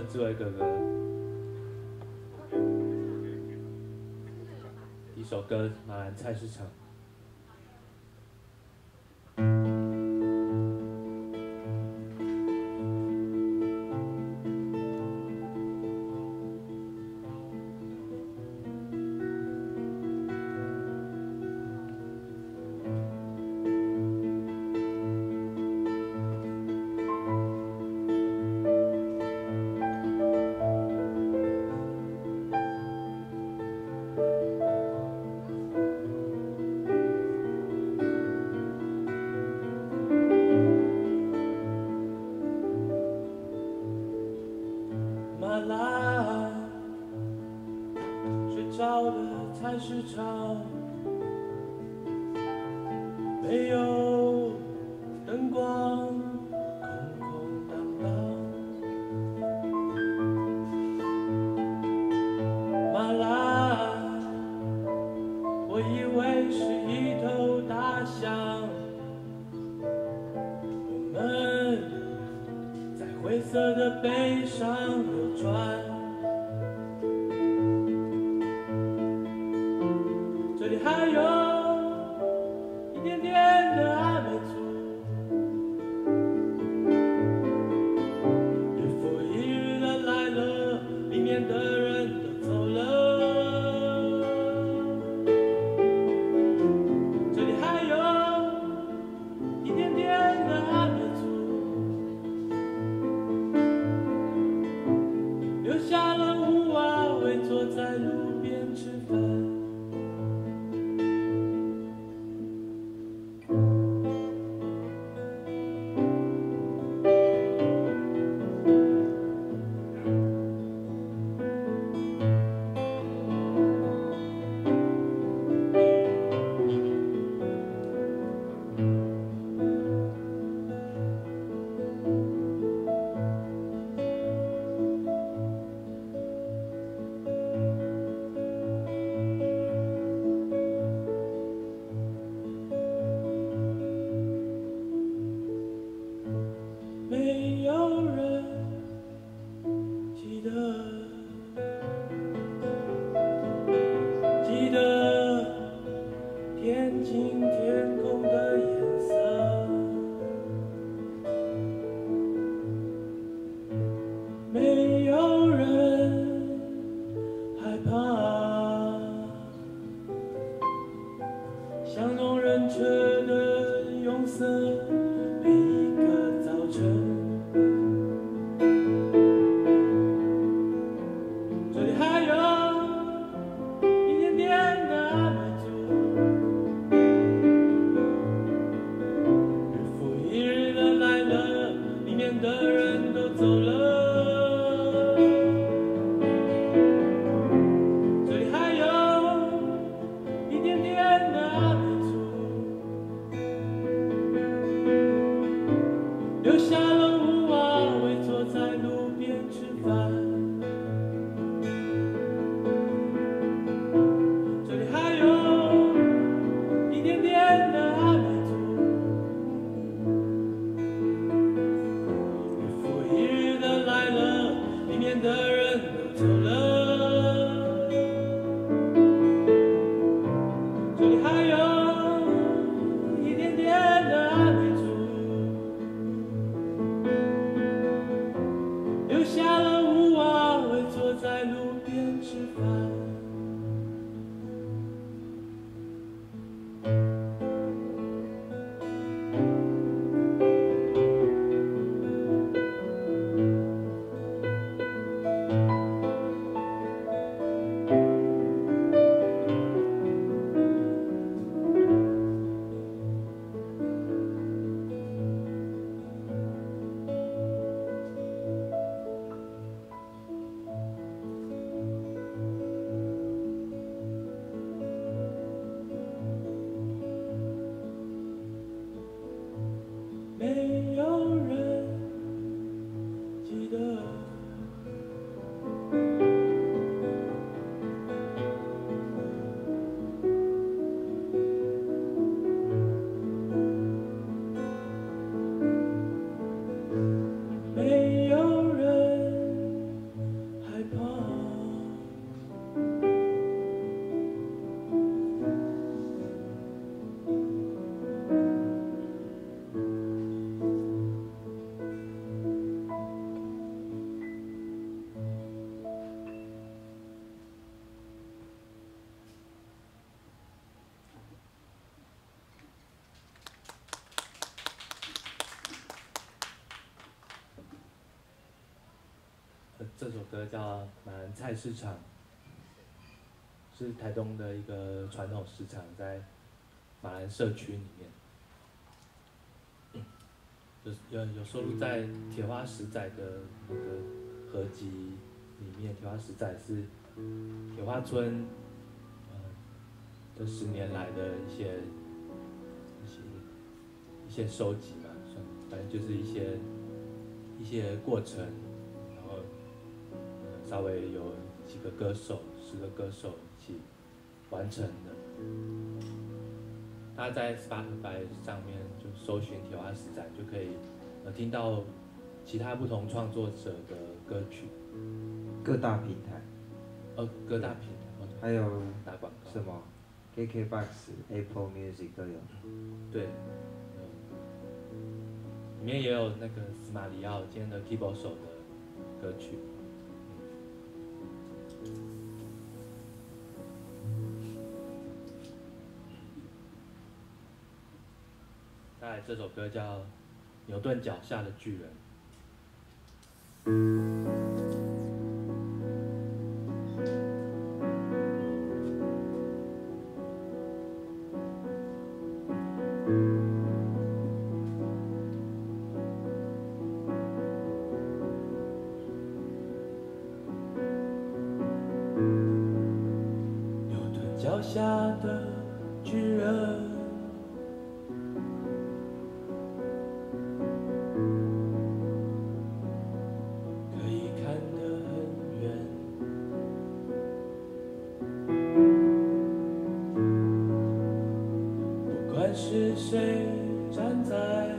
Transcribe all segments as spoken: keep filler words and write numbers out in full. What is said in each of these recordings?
志伟哥哥，一首歌《马兰菜市场》。马来睡着的菜市场，没有灯光，空空荡荡。马来，我以为是一头大象，我们在灰色的背上流转。这里还有一点点的暧昧醋，日复一日的来了，里面的人都走了。这里还有一点点的暧昧醋，留下了屋瓦围坐在路边吃饭。 这首歌叫《马兰菜市场》，是台东的一个传统市场，在马兰社区里面，有有有收录在铁花石仔的那个合集里面。铁花石仔是铁花村呃这十年来的一些一些一些收集嘛，算反正就是一些一些过程，然后呃稍微有几个歌手，十个歌手一起完成的。大家在 Spotify 上面就搜寻铁花石仔，就可以呃听到其他不同创作者的歌曲。 各大平台， 呃，各大平台， 还有打广告什么 K K B O X、Apple Music 都有。 对，嗯，里面也有那个司马里奥今天的 keyboard 手的歌曲。再来这首歌叫《牛顿脚下的巨人》。牛顿脚下的巨人，是谁站在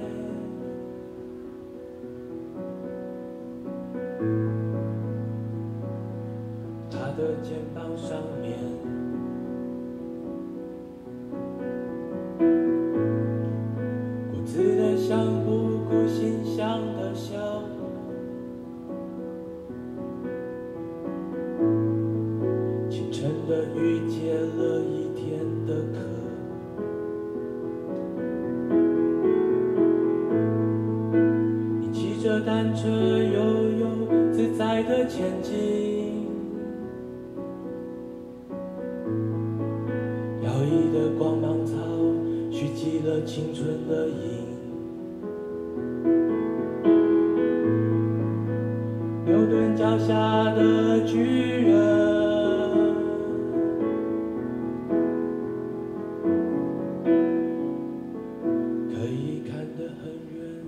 他的肩膀上面？固执的像不顾形象的小伙，清晨的雨结了一天的壳。骑着单车悠悠自在地前进，摇曳的光芒草蓄积了青春的影。牛顿脚下的巨人，可以看得很远。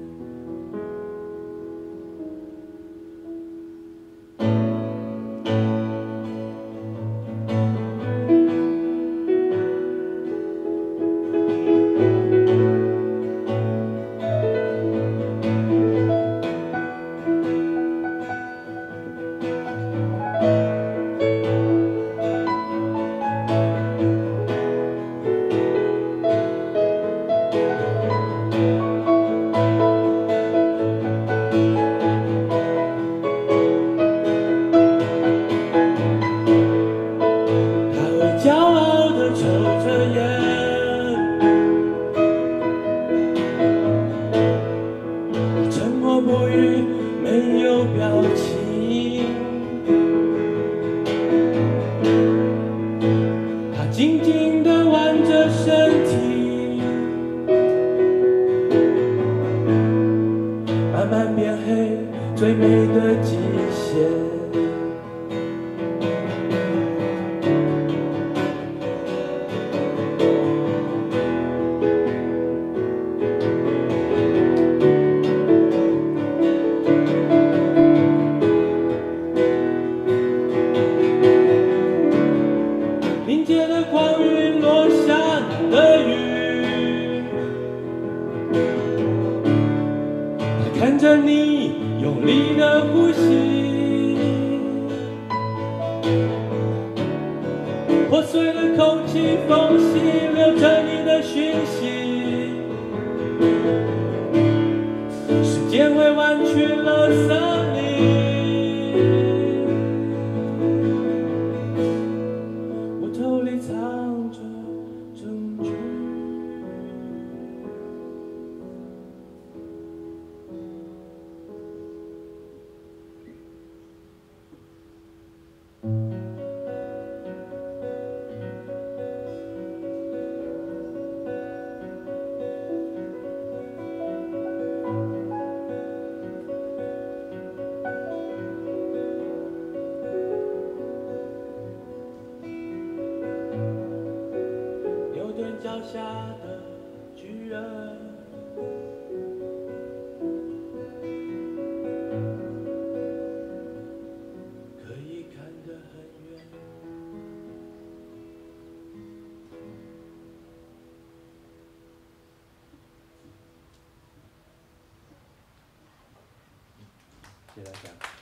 最美的极限。凝结的光晕落下的雨，他看着你用力的呼吸，破碎的空气缝隙留着你的讯息，时间会弯曲了森林，我头里藏着证据。 下的巨人，可以看得很远。谢谢大家。